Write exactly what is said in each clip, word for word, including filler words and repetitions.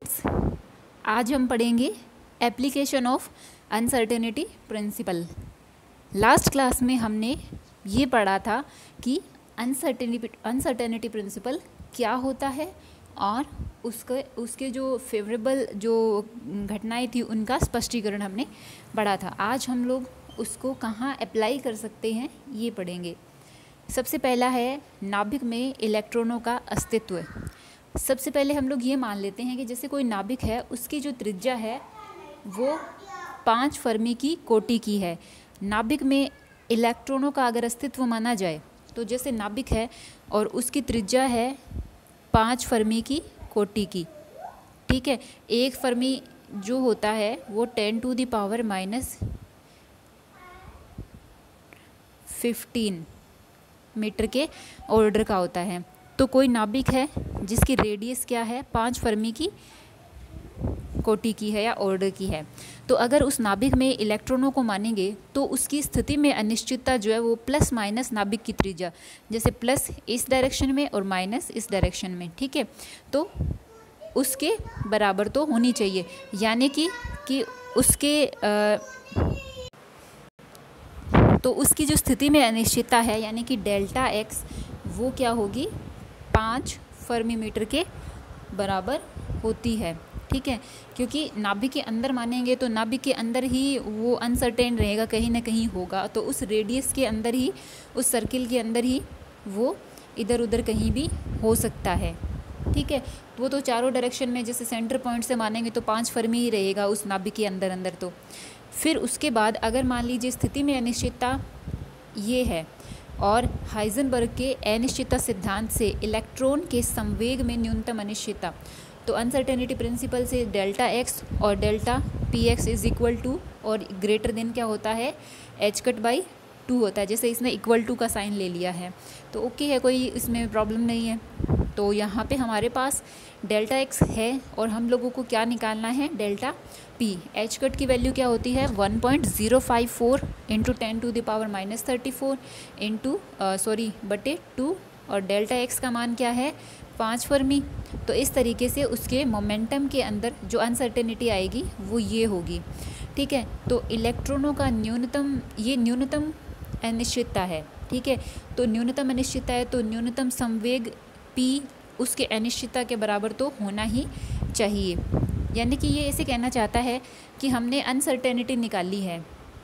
आज हम पढ़ेंगे application of uncertainty principle. Last class में हमने ये पढ़ा था कि अनसर्टेनिटी अनसर्टेनिटी प्रिंसिपल क्या होता है और उसके उसके जो फेवरेबल जो घटनाएं थी उनका स्पष्टीकरण हमने पढ़ा था। आज हम लोग उसको कहाँ अप्लाई कर सकते हैं ये पढ़ेंगे। सबसे पहला है नाभिक में इलेक्ट्रॉनों का अस्तित्व। सबसे पहले हम लोग ये मान लेते हैं कि जैसे कोई नाभिक है, उसकी जो त्रिज्या है वो पाँच फर्मी की कोटि की है। नाभिक में इलेक्ट्रॉनों का अगर अस्तित्व माना जाए तो जैसे नाभिक है और उसकी त्रिज्या है पाँच फर्मी की कोटि की, ठीक है। एक फर्मी जो होता है वो ten to the power minus fifteen metre के ऑर्डर का होता है। तो कोई नाभिक है जिसकी रेडियस क्या है, पाँच फर्मी की कोटि की है या ऑर्डर की है। तो अगर उस नाभिक में इलेक्ट्रॉनों को मानेंगे तो उसकी स्थिति में अनिश्चितता जो है वो प्लस माइनस नाभिक की त्रिज्या, जैसे प्लस इस डायरेक्शन में और माइनस इस डायरेक्शन में, ठीक है। तो उसके बराबर तो होनी चाहिए, यानी कि कि उसके आ, तो उसकी जो स्थिति में अनिश्चितता है यानी कि डेल्टा एक्स वो क्या होगी, पाँच फर्मी मीटर के बराबर होती है, ठीक है। क्योंकि नाभिक के अंदर मानेंगे तो नाभिक के अंदर ही वो अनसर्टेन रहेगा, कहीं ना कहीं होगा। तो उस रेडियस के अंदर ही, उस सर्किल के अंदर ही वो इधर उधर कहीं भी हो सकता है, ठीक है। वो तो चारों डायरेक्शन में जैसे सेंटर पॉइंट से मानेंगे तो पाँच फर्मी ही रहेगा उस नाभिक के अंदर अंदर। तो फिर उसके बाद अगर मान लीजिए स्थिति में अनिश्चितता ये है और हाइजेनबर्ग के अनिश्चितता सिद्धांत से इलेक्ट्रॉन के संवेग में न्यूनतम अनिश्चितता, तो अनसर्टेनिटी प्रिंसिपल से डेल्टा एक्स और delta P X is equal to और ग्रेटर देन क्या होता है, एच कट बाई टू होता है। जैसे इसने इक्वल टू का साइन ले लिया है तो ओके है, कोई इसमें प्रॉब्लम नहीं है। तो यहाँ पे हमारे पास डेल्टा एक्स है और हम लोगों को क्या निकालना है, डेल्टा पी। एच कट की वैल्यू क्या होती है, one point zero five four into ten to the power minus thirty four into sorry बटे टू, और डेल्टा एक्स का मान क्या है, पाँच फर्मी। तो इस तरीके से उसके मोमेंटम के अंदर जो अनसर्टेनिटी आएगी वो ये होगी, ठीक है। तो इलेक्ट्रॉनों का न्यूनतम, ये न्यूनतम अनिश्चितता है, ठीक है। तो न्यूनतम अनिश्चितता है तो न्यूनतम संवेग पी उसके अनिश्चितता के बराबर तो होना ही चाहिए। यानी कि ये ऐसे कहना चाहता है कि हमने अनसर्टेनिटी निकाली है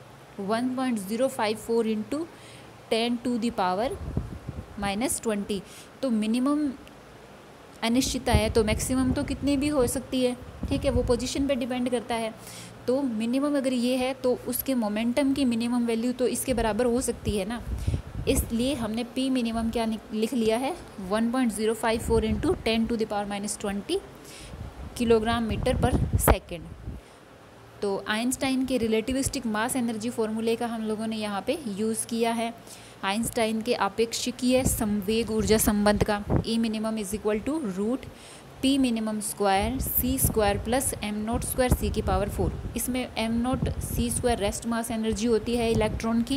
one point zero five four into ten to the power minus twenty. तो मिनिमम अनिश्चितता है तो मैक्सिमम तो कितनी भी हो सकती है, ठीक है। वो पोजीशन पे डिपेंड करता है। तो मिनिमम अगर ये है तो उसके मोमेंटम की मिनिमम वैल्यू तो इसके बराबर हो सकती है ना। इसलिए हमने पी मिनिमम क्या लिख लिया है, one point zero five four into ten to the power minus twenty kilogram metre पर सेकेंड। तो आइंस्टाइन के रिलेटिविस्टिक मास एनर्जी फॉर्मूले का हम लोगों ने यहाँ पे यूज़ किया है। आइंस्टाइन के आपेक्षिकीय संवेग ऊर्जा संबंध का E minimum is equal to root P minimum square C square plus M not square C की पावर फोर। इसमें M not C square rest mass energy होती है इलेक्ट्रॉन की,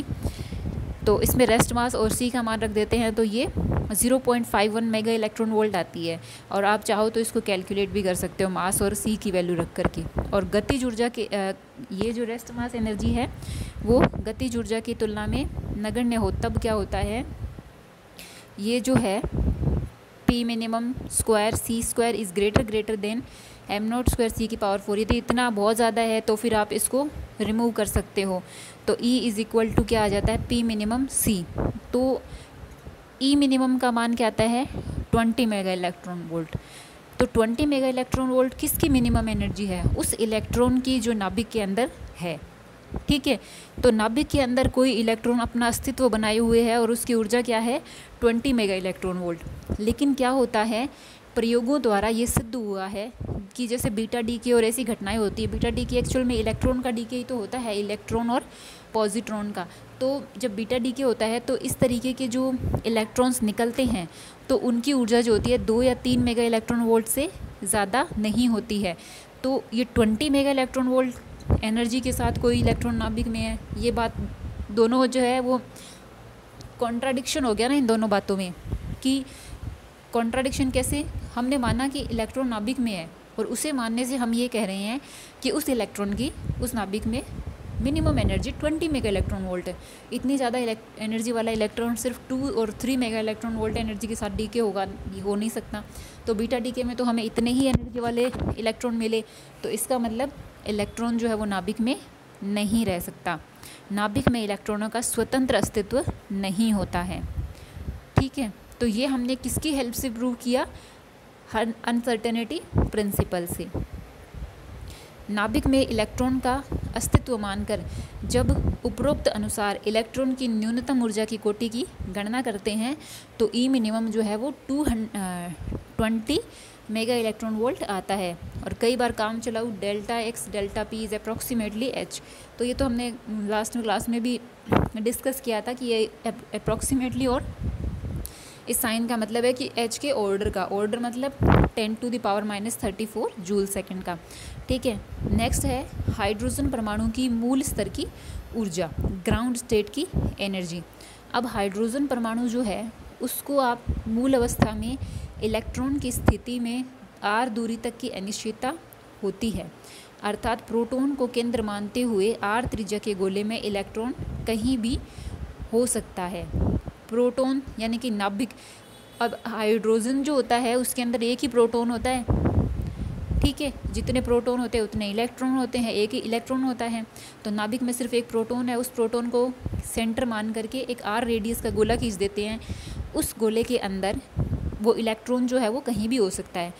तो इसमें रेस्ट मास और सी का मान रख देते हैं तो ये zero point five one mega electron volt आती है। और आप चाहो तो इसको कैलकुलेट भी कर सकते हो मास और सी की वैल्यू रख करके। और गतिज ऊर्जा के ये जो रेस्ट मास एनर्जी है वो गतिज ऊर्जा की तुलना में नगण्य हो, तब क्या होता है, ये जो है P minimum square C square is greater greater than M not square C की पावर फोर। यदि इतना बहुत ज़्यादा है तो फिर आप इसको रिमूव कर सकते हो। तो E इज़ इक्वल टू क्या आ जाता है, पी मिनिमम सी। तो E मिनिमम का मान क्या आता है, ट्वेंटी मेगा इलेक्ट्रॉन वोल्ट। तो ट्वेंटी मेगा इलेक्ट्रॉन वोल्ट किसकी मिनिमम एनर्जी है, उस इलेक्ट्रॉन की जो नाभिक के अंदर है, ठीक है। तो नाभिक के अंदर कोई इलेक्ट्रॉन अपना अस्तित्व बनाए हुए है और उसकी ऊर्जा क्या है, ट्वेंटी मेगा इलेक्ट्रॉन वोल्ट। लेकिन क्या होता है, प्रयोगों द्वारा ये सिद्ध हुआ है कि जैसे बीटा डी के और ऐसी घटनाएं होती है। बीटा डी के एक्चुअल में इलेक्ट्रॉन का डी के ही तो होता है, इलेक्ट्रॉन और पॉजिट्रॉन का। तो जब बीटा डी के होता है तो इस तरीके के जो इलेक्ट्रॉन्स निकलते हैं तो उनकी ऊर्जा जो होती है दो या तीन मेगा इलेक्ट्रॉन वोल्ट से ज़्यादा नहीं होती है। तो ये twenty mega electron volt energy के साथ कोई इलेक्ट्रॉन नाभिक में है, ये बात दोनों जो है वो कॉन्ट्राडिक्शन हो गया ना इन दोनों बातों में। कि कॉन्ट्राडिक्शन कैसे, हमने माना कि इलेक्ट्रॉन नाभिक में है और उसे मानने से हम ये कह रहे हैं कि उस इलेक्ट्रॉन की उस नाभिक में minimum energy twenty mega electron volt है। इतनी ज़्यादा एनर्जी वाला इलेक्ट्रॉन सिर्फ टू और three mega electron volt energy के साथ डीके होगा, हो नहीं सकता। तो बीटा डीके में तो हमें इतने ही एनर्जी वाले इलेक्ट्रॉन मिले, तो इसका मतलब इलेक्ट्रॉन जो है वो नाभिक में नहीं रह सकता। नाभिक में इलेक्ट्रॉनों का स्वतंत्र अस्तित्व नहीं होता है। ठीक है, तो ये हमने किसकी हेल्प से प्रूव किया? अनसर्टेनिटी प्रिंसिपल से। नाभिक में इलेक्ट्रॉन का अस्तित्व मानकर जब उपरोक्त अनुसार इलेक्ट्रॉन की न्यूनतम ऊर्जा की कोटि की गणना करते हैं तो ई मिनिमम जो है वो two twenty mega electron volt आता है। और कई बार काम चलाऊ delta X delta P is approximately H, तो ये तो हमने लास्ट में क्लास में भी डिस्कस किया था कि ये अप्रॉक्सीमेटली, और इस साइन का मतलब है कि एच के ऑर्डर का, ऑर्डर मतलब ten to the power minus thirty four joule second का। ठीक है, नेक्स्ट है हाइड्रोजन परमाणु की मूल स्तर की ऊर्जा, ग्राउंड स्टेट की एनर्जी। अब हाइड्रोजन परमाणु जो है उसको आप मूल अवस्था में इलेक्ट्रॉन की स्थिति में आर दूरी तक की अनिश्चितता होती है, अर्थात प्रोटॉन को केंद्र मानते हुए आर त्रिज्या के गोले में इलेक्ट्रॉन कहीं भी हो सकता है। प्रोटॉन यानी कि नाभिक, अब हाइड्रोजन जो होता है उसके अंदर एक ही प्रोटॉन होता है। ठीक है, जितने प्रोटॉन होते हैं उतने इलेक्ट्रॉन होते हैं, एक ही इलेक्ट्रॉन होता है। तो नाभिक में सिर्फ एक प्रोटॉन है, उस प्रोटॉन को सेंटर मान करके एक आर रेडियस का गोला खींच देते हैं। उस गोले के अंदर वो इलेक्ट्रॉन जो है वो कहीं भी हो सकता है।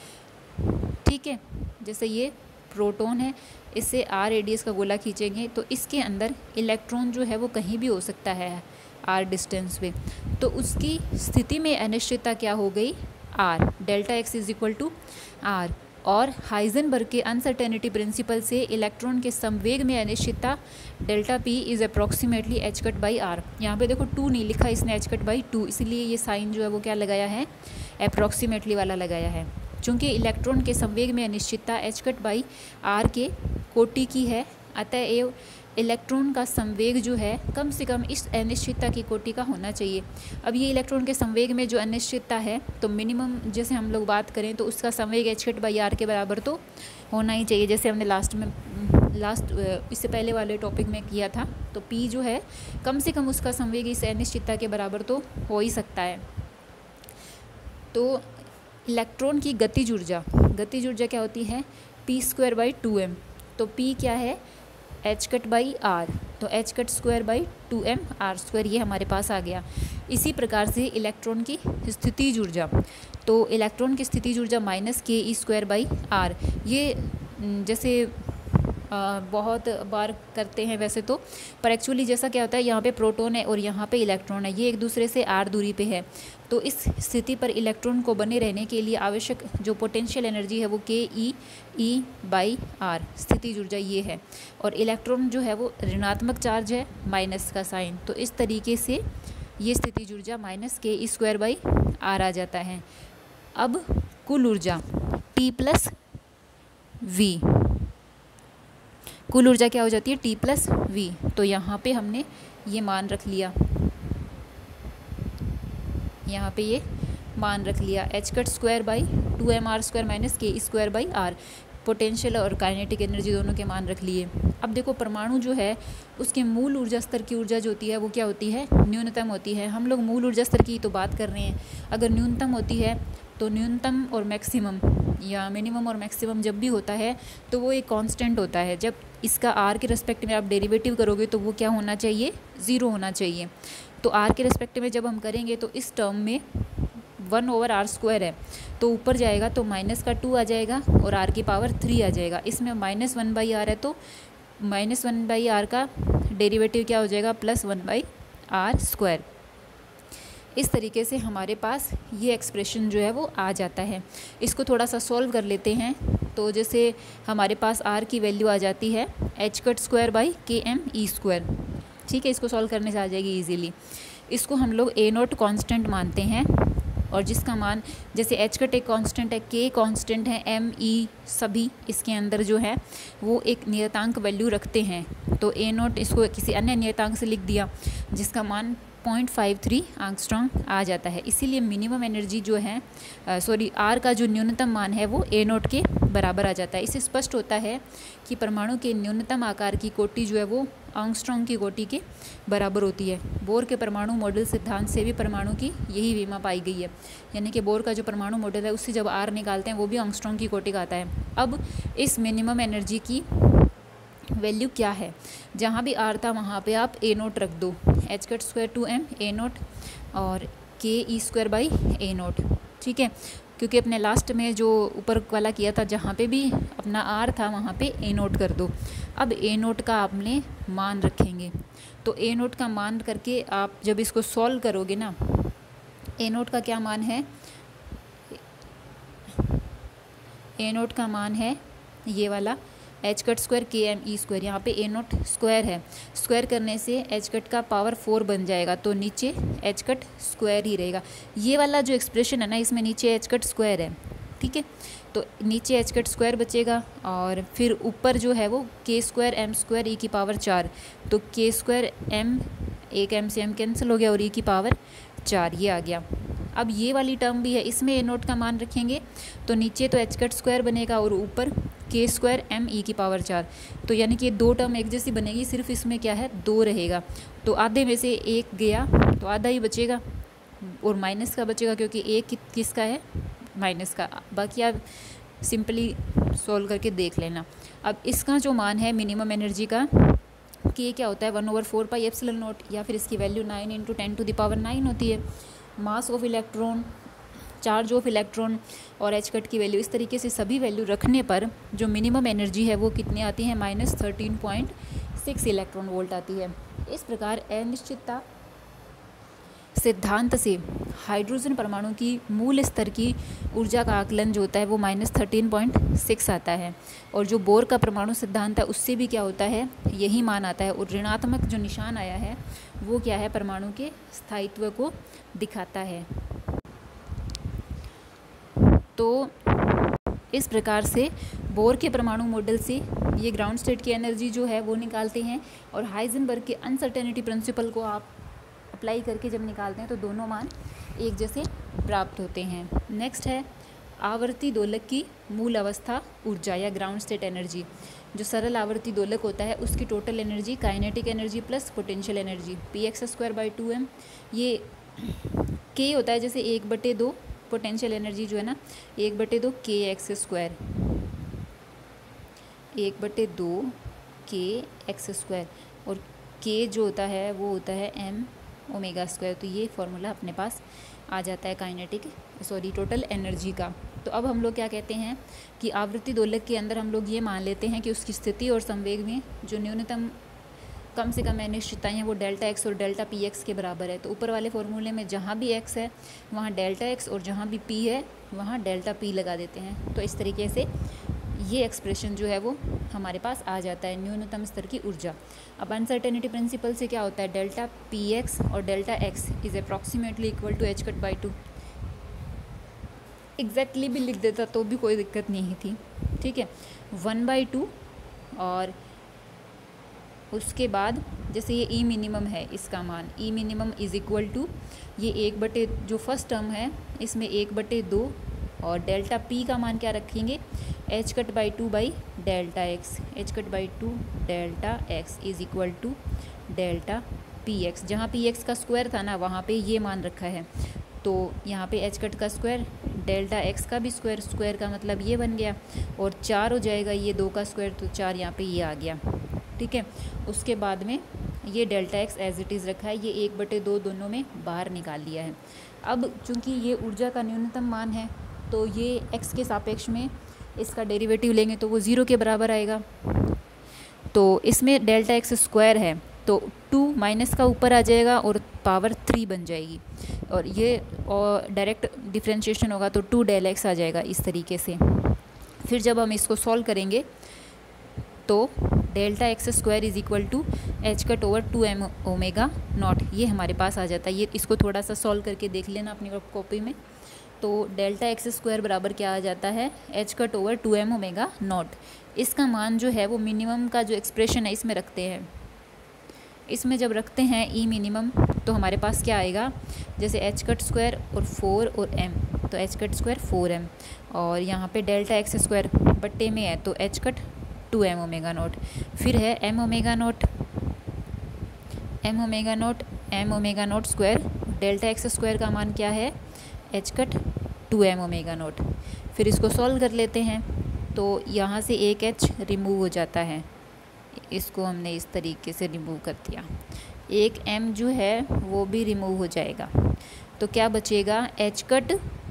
ठीक है, जैसे ये प्रोटॉन है, इससे आर रेडियस का गोला खींचेंगे तो इसके अंदर इलेक्ट्रॉन जो है वो कहीं भी हो सकता है आर डिस्टेंस पे। तो उसकी स्थिति में अनिश्चितता क्या हो गई? R, delta X is equal to R. और हाइजेनबर्ग के अनसर्टेनिटी प्रिंसिपल से इलेक्ट्रॉन के संवेग में अनिश्चितता delta P is approximately H cut by R. यहाँ पे देखो टू नहीं लिखा इसने, एच कट बाई टू, इसलिए ये साइन जो है वो क्या लगाया है? अप्रॉक्सीमेटली वाला लगाया है। चूँकि इलेक्ट्रॉन के संवेग में अनिश्चितता एच कट बाई आर के कोटि की है, अतएव इलेक्ट्रॉन का संवेग जो है कम से कम इस अनिश्चितता की कोटि का होना चाहिए। अब ये इलेक्ट्रॉन के संवेग में जो अनिश्चितता है तो मिनिमम जैसे हम लोग बात करें तो उसका संवेग एच कट बाई आर के बराबर तो होना ही चाहिए, जैसे हमने लास्ट में लास्ट इससे पहले वाले टॉपिक में किया था। तो पी जो है कम से कम उसका संवेग इस अनिश्चितता के बराबर तो हो ही सकता है। तो इलेक्ट्रॉन की गतिज ऊर्जा, गतिज ऊर्जा क्या होती है? P square by two M. तो पी क्या है? एच कट बाई आर, तो H cut square by two M R square, ये हमारे पास आ गया। इसी प्रकार से इलेक्ट्रॉन की स्थितिज ऊर्जा, तो इलेक्ट्रॉन की स्थितिज ऊर्जा minus K E square by are, ये जैसे आ, बहुत बार करते हैं वैसे तो, पर एक्चुअली जैसा क्या होता है, यहाँ पे प्रोटॉन है और यहाँ पे इलेक्ट्रॉन है, ये एक दूसरे से आर दूरी पे है। तो इस स्थिति पर इलेक्ट्रॉन को बने रहने के लिए आवश्यक जो पोटेंशियल एनर्जी है वो के ई ई बाई आर, स्थितिज ऊर्जा ये है। और इलेक्ट्रॉन जो है वो ऋणात्मक चार्ज है, माइनस का साइन, तो इस तरीके से ये स्थितिज ऊर्जा minus K E square by R आ जाता है। अब कुल ऊर्जा टी प्लस वी, कुल ऊर्जा क्या हो जाती है? T plus V. तो यहाँ पे हमने ये मान रख लिया, यहाँ पे ये मान रख लिया H cut square by two M R square minus K square by R, potential और काइनेटिक एनर्जी दोनों के मान रख लिए। अब देखो परमाणु जो है उसके मूल ऊर्जा स्तर की ऊर्जा जो होती है वो क्या होती है? न्यूनतम होती है। हम लोग मूल ऊर्जा स्तर की तो बात कर रहे हैं, अगर न्यूनतम होती है तो न्यूनतम और मैक्सिमम या मिनिमम और मैक्सिमम जब भी होता है तो वो एक कांस्टेंट होता है। जब इसका आर के रेस्पेक्ट में आप डेरिवेटिव करोगे तो वो क्या होना चाहिए? ज़ीरो होना चाहिए। तो आर के रेस्पेक्ट में जब हम करेंगे तो इस टर्म में वन ओवर आर स्क्वायर है, तो ऊपर जाएगा तो माइनस का टू आ जाएगा और आर की पावर थ्री आ जाएगा। इसमें माइनस वन बाई आर है तो माइनस वन बाई आर का डेरिवेटिव क्या हो जाएगा? Plus one by R square. इस तरीके से हमारे पास ये एक्सप्रेशन जो है वो आ जाता है। इसको थोड़ा सा सॉल्व कर लेते हैं। तो जैसे हमारे पास आर की वैल्यू आ जाती है H cut square by K M E square. ठीक है, इसको सॉल्व करने से आ जाएगी इजीली। इसको हम लोग ए नोट कांस्टेंट मानते हैं और जिसका मान जैसे एच कट एक कांस्टेंट है, के कांस्टेंट है, एम ई सभी इसके अंदर जो है वो एक नियतांक वैल्यू रखते हैं। तो ए नोट इसको किसी अन्य नियतांक से लिख दिया जिसका मान पॉइंट फाइव थ्री एंगस्ट्रॉम आ जाता है। इसीलिए मिनिमम एनर्जी जो है सॉरी आर का जो न्यूनतम मान है वो ए नोट के बराबर आ जाता है। इससे स्पष्ट होता है कि परमाणु के न्यूनतम आकार की कोटि जो है वो आर्मस्ट्रांग की कोटि के बराबर होती है। बोर के परमाणु मॉडल सिद्धांत से भी परमाणु की यही विमा पाई गई है, यानी कि बोर का जो परमाणु मॉडल है उससे जब आर निकालते हैं वो भी आर्मस्ट्रांग की कोटि का आता है। अब इस मिनिमम एनर्जी की वैल्यू क्या है, जहाँ भी आर था वहाँ पे आप ए नोट रख दो, H cut square two M A not और K E square by A not, ठीक है, क्योंकि अपने लास्ट में जो ऊपर वाला किया था जहाँ पे भी अपना आर था वहाँ पे ए नोट कर दो। अब ए नोट का आपने मान रखेंगे, तो ए नोट का मान करके आप जब इसको सॉल्व करोगे ना, ए नोट का क्या मान है, ए नोट का मान है ये वाला H cut square K M E square, यहाँ पे ए नोट स्क्वायर है, स्क्वायर करने से एच कट का पावर फोर बन जाएगा, तो नीचे एच कट स्क्वायर ही रहेगा। ये वाला जो एक्सप्रेशन है ना इसमें नीचे एच कट स्क्वायर है, ठीक है, तो नीचे एच कट स्क्वायर बचेगा और फिर ऊपर जो है वो के स्क्वायर एम स्क्वायर ई की पावर चार, तो के स्क्वायर एम, एक एम से एम कैंसिल हो गया और ई की पावर चार, ये आ गया। अब ये वाली टर्म भी है, इसमें ए नोट का मान रखेंगे तो नीचे तो एच कट स्क्वायर बनेगा और ऊपर के स्क्वायर एम ई की पावर चार, तो यानी कि ये दो टर्म एक जैसी बनेगी, सिर्फ इसमें क्या है दो रहेगा, तो आधे में से एक गया तो आधा ही बचेगा और माइनस का बचेगा, क्योंकि एक कि, किसका है माइनस का। बाकी आप सिंपली सॉल्व करके देख लेना। अब इसका जो मान है मिनिमम एनर्जी का कि क्या होता है one over four pi epsilon not, या फिर इसकी value nine into ten to the power nine होती है। Mass of electron, charge of electron और एच कट की वैल्यू, इस तरीके से सभी वैल्यू रखने पर जो मिनिमम एनर्जी है वो कितनी आती है, minus thirteen point six electron volt आती है। इस प्रकार अनिश्चितता सिद्धांत से हाइड्रोजन परमाणु की मूल स्तर की ऊर्जा का आकलन जो होता है वो माइनस थर्टीन पॉइंट सिक्स आता है, और जो बोर का परमाणु सिद्धांत है उससे भी क्या होता है यही मान आता है, और ऋणात्मक जो निशान आया है वो क्या है, परमाणु के स्थायित्व को दिखाता है। तो इस प्रकार से बोर के परमाणु मॉडल से ये ग्राउंड स्टेट की एनर्जी जो है वो निकालते हैं, और हाइजेनबर्ग के अनसर्टेनिटी प्रिंसिपल को आप अप्लाई करके जब निकालते हैं तो दोनों मान एक जैसे प्राप्त होते हैं। नेक्स्ट है आवर्ती दोलक की मूल अवस्था ऊर्जा या ग्राउंड स्टेट एनर्जी। जो सरल आवर्ती दोलक होता है उसकी total energy kinetic energy plus potential energy P X square by two M, ये के होता है जैसे एक बटे दो, पोटेंशियल एनर्जी जो है ना एक बटे दो के एक्स स्क्वायर, एक बटे दो के एक्स स्क्वायर, और के जो होता है वो होता है एम ओमेगा स्क्वायर। तो ये फॉर्मूला अपने पास आ जाता है काइनेटिक सॉरी टोटल एनर्जी का। तो अब हम लोग क्या कहते हैं कि आवृत्ति दोलक के अंदर हम लोग ये मान लेते हैं कि उसकी स्थिति और संवेग में जो न्यूनतम कम से कम अनिश्चितताएं हैं वो डेल्टा एक्स और डेल्टा पी एक्स के बराबर है। तो ऊपर वाले फॉर्मूले में जहाँ भी एक्स है वहाँ डेल्टा एक्स और जहाँ भी पी है वहाँ डेल्टा पी लगा देते हैं। तो इस तरीके से ये एक्सप्रेशन जो है वो हमारे पास आ जाता है न्यूनतम स्तर की ऊर्जा। अब अनसर्टेनिटी प्रिंसिपल से क्या होता है, डेल्टा पी एक्स और delta X is approximately equal to H cut by two. Exactly भी लिख देता तो भी कोई दिक्कत नहीं थी, ठीक है, वन बाई टू, और उसके बाद जैसे ये ई मिनिमम है इसका मान E minimum is equal to ये एक बटे जो फर्स्ट टर्म है इसमें एक बटे दो, और डेल्टा पी का मान क्या रखेंगे H cut by two by delta X, H cut by two delta X is equal to delta P X. जहाँ पी एक्स का स्क्वायर था ना वहाँ पे ये मान रखा है, तो यहाँ पे एच कट का स्क्वायर डेल्टा एक्स का भी स्क्वायर, स्क्वायर का मतलब ये बन गया, और चार हो जाएगा ये दो का स्क्वायर, तो चार यहाँ पे ये आ गया, ठीक है। उसके बाद में ये delta X as it is रखा है, ये एक बटे दो दोनों में बाहर निकाल लिया है। अब चूँकि ये ऊर्जा का न्यूनतम मान है तो ये एक्स के सापेक्ष में इसका डेरिवेटिव लेंगे तो वो ज़ीरो के बराबर आएगा। तो इसमें डेल्टा एक्स स्क्वायर है तो टू माइनस का ऊपर आ जाएगा और पावर थ्री बन जाएगी, और ये और डायरेक्ट डिफ्रेंशिएशन होगा तो टू डेल एक्स आ जाएगा इस तरीके से। फिर जब हम इसको सॉल्व करेंगे तो delta X square is equal to H cut over two M omega naught, ये हमारे पास आ जाता है। ये इसको थोड़ा सा सॉल्व करके देख लेना अपनी कॉपी में। तो डेल्टा एक्स स्क्वायर बराबर क्या आ जाता है H cut over two M omega naught. इसका मान जो है वो मिनिमम का जो एक्सप्रेशन है इसमें रखते हैं, इसमें जब रखते हैं ई मिनिमम तो हमारे पास क्या आएगा, जैसे एच कट स्क्वायर और फोर और एम, तो H cut square four M, और यहाँ पे डेल्टा एक्स स्क्वायर बट्टे में है तो H cut two M omega naught, फिर है M omega naught, M omega naught M omega naught square, delta X square का मान क्या है, H cut two M omega naught. फिर इसको सॉल्व कर लेते हैं तो यहाँ से एक एच रिमूव हो जाता है, इसको हमने इस तरीके से रिमूव कर दिया, एक m जो है वो भी रिमूव हो जाएगा, तो क्या बचेगा, एच कट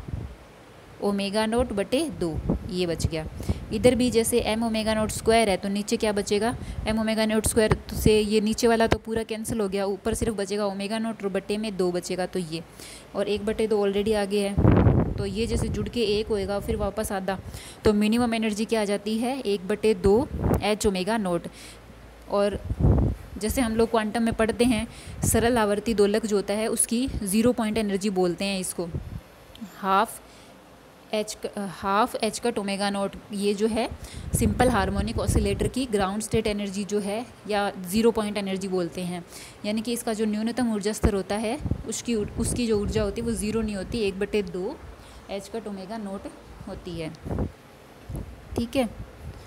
ओमेगा नोट बटे दो, ये बच गया। इधर भी जैसे m ओमेगा नोट स्क्वायर है तो नीचे क्या बचेगा, m ओमेगा नोट स्क्वायर से ये नीचे वाला तो पूरा कैंसिल हो गया, ऊपर सिर्फ बचेगा ओमेगा नोट और बटे में दो बचेगा, तो ये, और एक बटे दो ऑलरेडी आगे है, तो ये जैसे जुड़ के एक होएगा फिर वापस आधा, तो मिनिमम एनर्जी क्या आ जाती है, एक बटे दो एच ओमेगा नोट। और जैसे हम लोग क्वांटम में पढ़ते हैं, सरल आवर्ती दोलक जो होता है उसकी ज़ीरो पॉइंट एनर्जी बोलते हैं इसको, half H half H cut omega naught, ये जो है सिंपल हार्मोनिक ऑसिलेटर की ग्राउंड स्टेट एनर्जी जो है या ज़ीरो पॉइंट एनर्जी बोलते हैं, यानी कि इसका जो न्यूनतम ऊर्जा स्तर होता है उसकी उसकी जो ऊर्जा होती है वो ज़ीरो नहीं होती, एक बटे दो एच कट ओमेगा नोट होती है। ठीक है,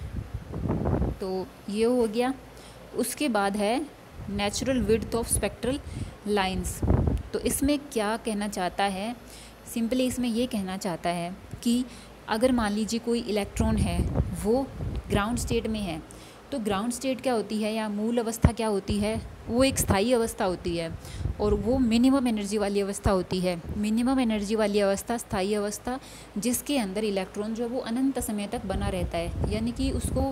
तो ये हो गया। उसके बाद है natural width of spectral lines, तो इसमें क्या कहना चाहता है, सिंपली इसमें ये कहना चाहता है कि अगर मान लीजिए कोई इलेक्ट्रॉन है वो ग्राउंड स्टेट में है, तो ग्राउंड स्टेट क्या होती है या मूल अवस्था क्या होती है, वो एक स्थायी अवस्था होती है और वो मिनिमम एनर्जी वाली अवस्था होती है। मिनिमम एनर्जी वाली अवस्था स्थायी अवस्था जिसके अंदर इलेक्ट्रॉन जो है वो अनंत समय तक बना रहता है, यानी कि उसको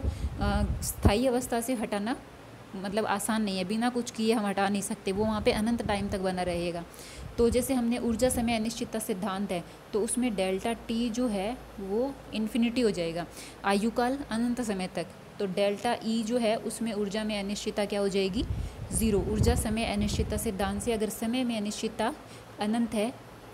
स्थायी अवस्था से हटाना मतलब आसान नहीं है, बिना कुछ किए हम हटा नहीं सकते, वो वहाँ पे अनंत टाइम तक बना रहेगा। तो जैसे हमने ऊर्जा समय अनिश्चितता सिद्धांत है तो उसमें डेल्टा टी जो है वो इन्फिनिटी हो जाएगा, आयुकाल अनंत समय तक, तो डेल्टा ई जो है उसमें ऊर्जा में अनिश्चितता क्या हो जाएगी, ज़ीरो। ऊर्जा समय अनिश्चितता सिद्धांत से अगर समय में अनिश्चितता अनंत है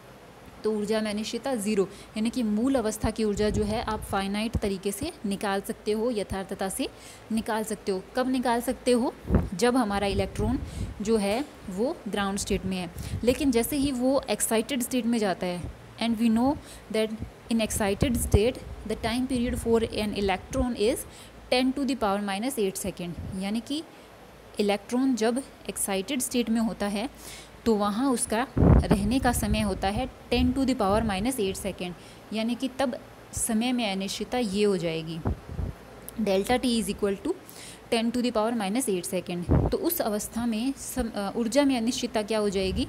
तो ऊर्जा में अनिश्चितता ज़ीरो, यानी कि मूल अवस्था की ऊर्जा जो है आप फाइनाइट तरीके से निकाल सकते हो, यथार्थता से निकाल सकते हो। कब निकाल सकते हो, जब हमारा इलेक्ट्रॉन जो है वो ग्राउंड स्टेट में है, लेकिन जैसे ही वो एक्साइटेड स्टेट में जाता है, and we know that in excited state the time period for an electron is ten to the power minus eight second, यानी कि इलेक्ट्रॉन जब एक्साइटेड स्टेट में होता है तो वहाँ उसका रहने का समय होता है ten to the power minus eight second, यानी कि तब समय में अनिश्चितता ये हो जाएगी, delta T is equal to ten to the power minus eight second. तो उस अवस्था में ऊर्जा में अनिश्चितता क्या हो जाएगी,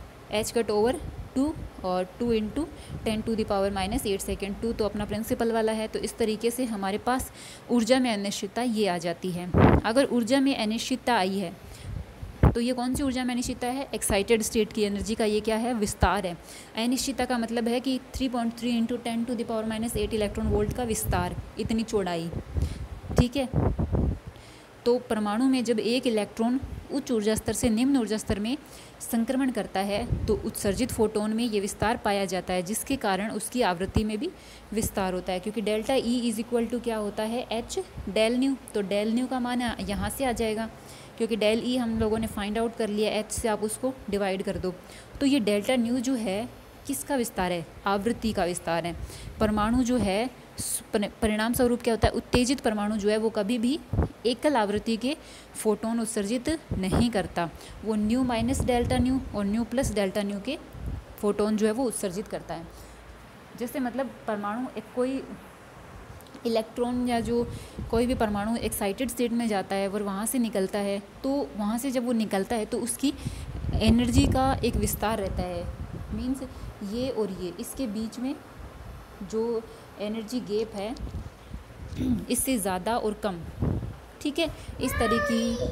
एच कट ओवर टू और two into ten to the power minus eight second, two तो अपना प्रिंसिपल वाला है, तो इस तरीके से हमारे पास ऊर्जा में अनिश्चितता ये आ जाती है। अगर ऊर्जा में अनिश्चितता आई है तो ये कौन सी ऊर्जा में अनिश्चितता है, एक्साइटेड स्टेट की एनर्जी का ये क्या है, विस्तार है। अनिश्चितता का मतलब है कि three point three into ten to the power minus eight electron volt का विस्तार, इतनी चौड़ाई। ठीक है, तो परमाणु में जब एक इलेक्ट्रॉन उच्च ऊर्जा स्तर से निम्न ऊर्जा स्तर में संक्रमण करता है तो उत्सर्जित फोटोन में ये विस्तार पाया जाता है, जिसके कारण उसकी आवृत्ति में भी विस्तार होता है, क्योंकि delta E is equal to क्या होता है, एच डेल न्यू, तो डेल न्यू का मान यहाँ से आ जाएगा, क्योंकि डेल ई हम लोगों ने फाइंड आउट कर लिया, एच से आप उसको डिवाइड कर दो, तो ये डेल्टा न्यू जो है किसका विस्तार है, आवृत्ति का विस्तार है। परमाणु जो है परिणाम स्वरूप क्या होता है, उत्तेजित परमाणु जो है वो कभी भी एकल आवृत्ति के फोटोन उत्सर्जित नहीं करता, वो न्यू माइनस डेल्टा न्यू और न्यू प्लस डेल्टा न्यू के फोटोन जो है वो उत्सर्जित करता है। जैसे मतलब परमाणु एक कोई इलेक्ट्रॉन या जो कोई भी परमाणु एक्साइटेड स्टेट में जाता है और वहाँ से निकलता है, तो वहाँ से जब वो निकलता है तो उसकी एनर्जी का एक विस्तार रहता है, मीन्स ये और ये इसके बीच में जो एनर्जी गैप है इससे ज़्यादा और कम। ठीक है, इस तरह की।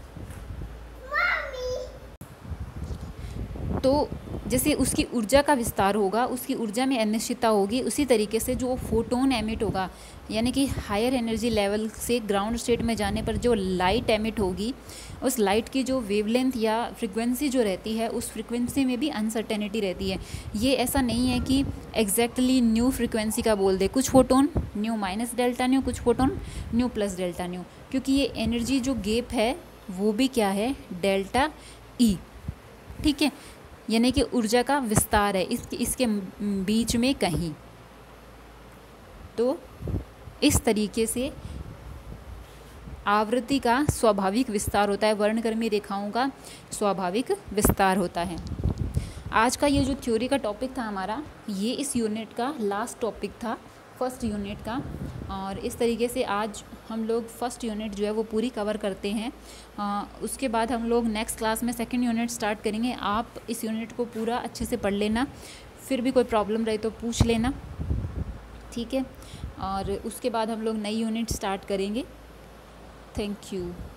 तो जैसे उसकी ऊर्जा का विस्तार होगा, उसकी ऊर्जा में अनिश्चितता होगी, उसी तरीके से जो फोटोन एमिट होगा, यानी कि हायर एनर्जी लेवल से ग्राउंड स्टेट में जाने पर जो लाइट एमिट होगी, उस लाइट की जो वेवलेंथ या फ्रिक्वेंसी जो रहती है, उस फ्रिक्वेंसी में भी अनसर्टेनिटी रहती है। ये ऐसा नहीं है कि एग्जैक्टली न्यू फ्रिक्वेंसी का बोल दे, कुछ photon nu minus delta nu, कुछ photon nu plus delta nu, क्योंकि ये एनर्जी जो गैप है वो भी क्या है, डेल्टा ई। ठीक है, यानी कि ऊर्जा का विस्तार है इस इसके बीच में कहीं। तो इस तरीके से आवृत्ति का स्वाभाविक विस्तार होता है, वर्णक्रमीय रेखाओं का स्वाभाविक विस्तार होता है। आज का ये जो थ्योरी का टॉपिक था हमारा, ये इस यूनिट का लास्ट टॉपिक था, फर्स्ट यूनिट का। और इस तरीके से आज हम लोग फर्स्ट यूनिट जो है वो पूरी कवर करते हैं। आ, उसके बाद हम लोग नेक्स्ट क्लास में सेकंड यूनिट स्टार्ट करेंगे। आप इस यूनिट को पूरा अच्छे से पढ़ लेना, फिर भी कोई प्रॉब्लम रहे तो पूछ लेना, ठीक है। और उसके बाद हम लोग नई यूनिट स्टार्ट करेंगे। Thank you.